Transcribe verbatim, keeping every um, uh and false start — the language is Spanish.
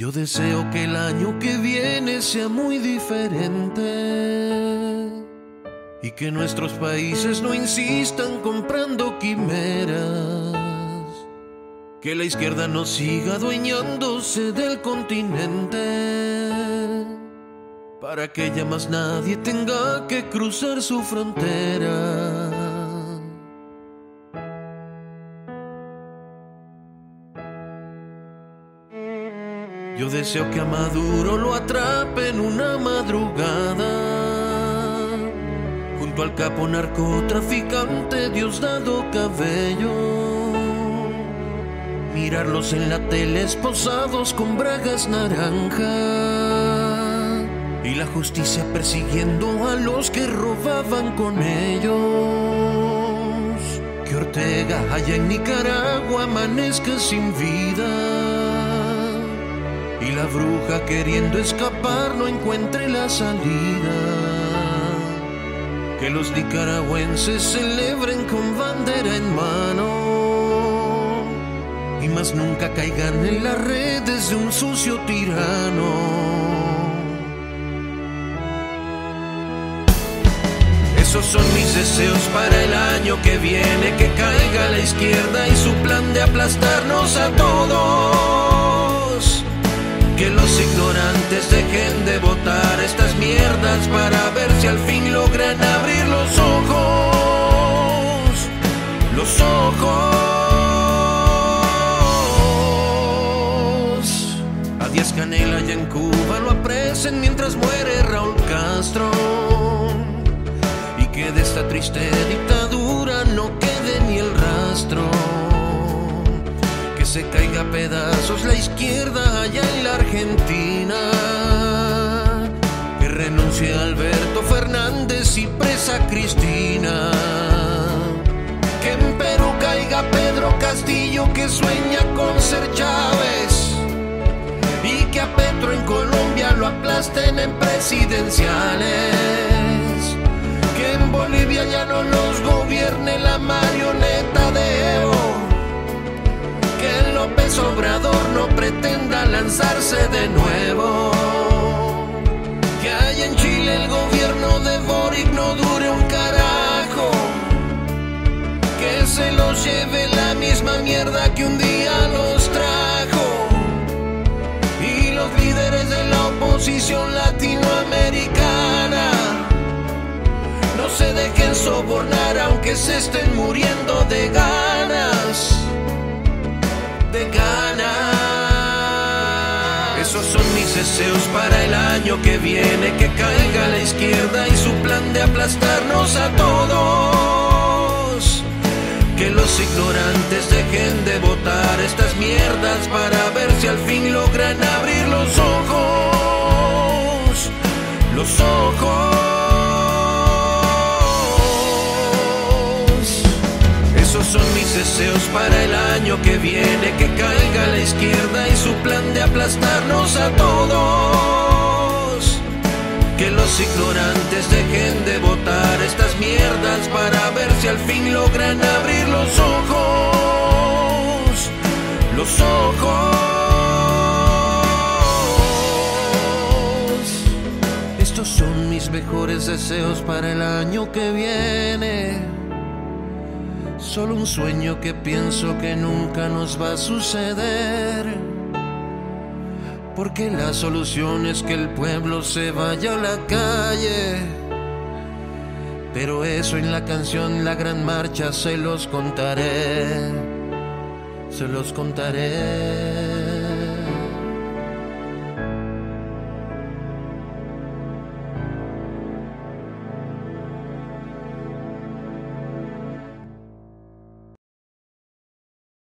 Yo deseo que el año que viene sea muy diferente y que nuestros países no insistan comprando quimeras, que la izquierda no siga adueñándose del continente, para que ya más nadie tenga que cruzar su frontera. Yo deseo que a Maduro lo atrape en una madrugada, junto al capo narcotraficante Diosdado Cabello, mirarlos en la tele esposados con bragas naranja, y la justicia persiguiendo a los que robaban con ellos. Que Ortega allá en Nicaragua amanezca sin vida y la bruja queriendo escapar no encuentre la salida. Que los nicaragüenses celebren con bandera en mano y más nunca caigan en las redes de un sucio tirano. Esos son mis deseos para el año que viene, que caiga la izquierda y su plan de aplastarnos a todos. Que los ignorantes dejen de votar estas mierdas para ver si al fin logran abrir los ojos, los ojos. A Díaz Canel allá en Cuba lo apresen mientras muere Raúl Castro, y que de esta triste dictadura no quede ni el rastro. Se caiga a pedazos la izquierda allá en la Argentina, que renuncie Alberto Fernández y presa Cristina. Que en Perú caiga Pedro Castillo, que sueña con ser Chávez, y que a Petro en Colombia lo aplasten en presidenciales. Que en Bolivia ya no los gobierne la marioneta de Evo, que López Obrador no pretenda lanzarse de nuevo. Que haya en Chile el gobierno de Boric no dure un carajo, que se los lleve la misma mierda que un día los trajo. Y los líderes de la oposición latinoamericana no se dejen sobornar aunque se estén muriendo de ganas, de ganas. Esos son mis deseos para el año que viene, que caiga la izquierda y su plan de aplastarnos a todos. Que los ignorantes dejen de votar estas mierdas para ver si al fin logran abrir los ojos, los ojos. Esos son mis deseos para el año que viene, que caiga la izquierda y su plan de aplastarnos a todos. Que los ignorantes dejen de votar estas mierdas para ver si al fin logran abrir los ojos, los ojos. Estos son mis mejores deseos para el año que viene. Solo un sueño que pienso que nunca nos va a suceder, porque la solución es que el pueblo se vaya a la calle. Pero eso en la canción La Gran Marcha se los contaré, se los contaré.